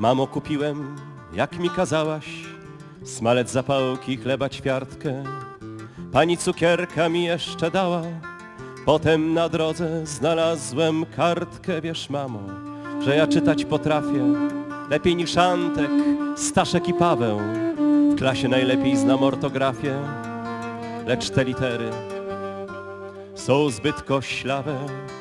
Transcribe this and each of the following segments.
Mamo, kupiłem, jak mi kazałaś, smalec, zapałki, chleba, ćwiartkę. Pani cukierka mi jeszcze dała, potem na drodze znalazłem kartkę. Wiesz, mamo, że ja czytać potrafię lepiej niż Antek, Staszek i Paweł. W klasie najlepiej znam ortografię, lecz te litery są zbyt koślawe.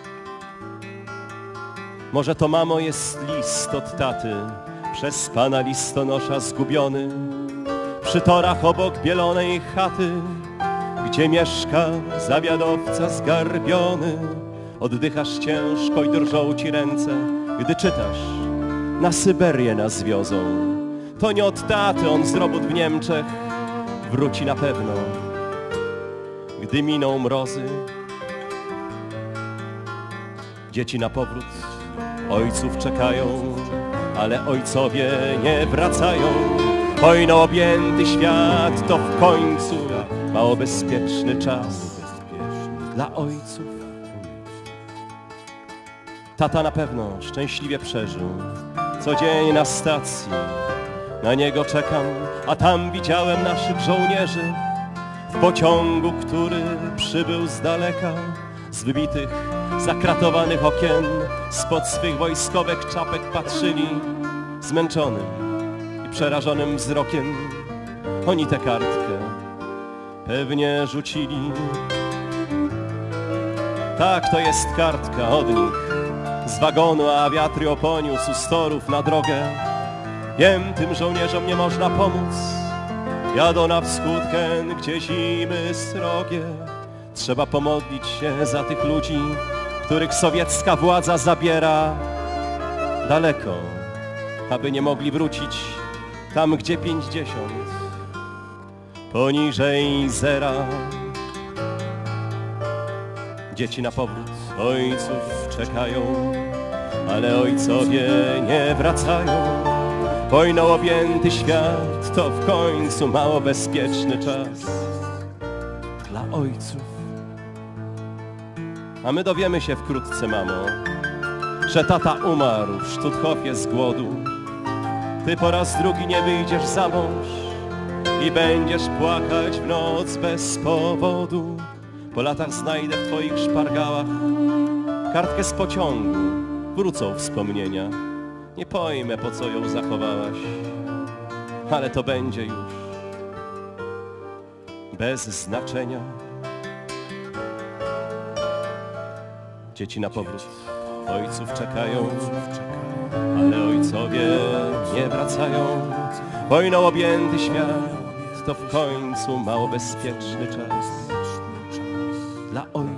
Może to, mamo, jest list od taty, przez pana listonosza zgubiony, przy torach obok bielonej chaty, gdzie mieszka zawiadowca zgarbiony. Oddychasz ciężko i drżą ci ręce, gdy czytasz: na Syberię nas wiozą. To nie od taty, on z robót w Niemczech wróci na pewno, gdy miną mrozy. Dzieci na powrót ojców czekają, ale ojcowie nie wracają. Wojną objęty świat to w końcu mało bezpieczny czas dla ojców. Tata na pewno szczęśliwie przeżył co dzień na stacji. Na niego czekam, a tam widziałem naszych żołnierzy w pociągu, który przybył z daleka. Z wybitych, zakratowanych okien spod swych wojskowych czapek patrzyli zmęczonym i przerażonym wzrokiem. Oni tę kartkę pewnie rzucili. Tak, to jest kartka od nich z wagonu, a wiatr ją poniósł z torów na drogę. Wiem, tym żołnierzom nie można pomóc, jadą na wschód, gdzie zimy srogie. Trzeba pomodlić się za tych ludzi, których sowiecka władza zabiera daleko, aby nie mogli wrócić tam, gdzie 50 poniżej zera. Dzieci na powrót ojców czekają, ale ojcowie nie wracają. Wojną objęty świat to w końcu mało bezpieczny czas dla ojców. A my dowiemy się wkrótce, mamo, że tata umarł w Sztuthofie z głodu. Ty po raz drugi nie wyjdziesz za mąż i będziesz płakać w noc bez powodu. Po latach znajdę w twoich szpargałach kartkę z pociągu, wrócą wspomnienia. Nie pojmę, po co ją zachowałaś, ale to będzie już bez znaczenia. Dzieci na powrót ojców czekają, ale ojcowie nie wracają. Wojną objęty świat to w końcu mało bezpieczny czas dla ojców.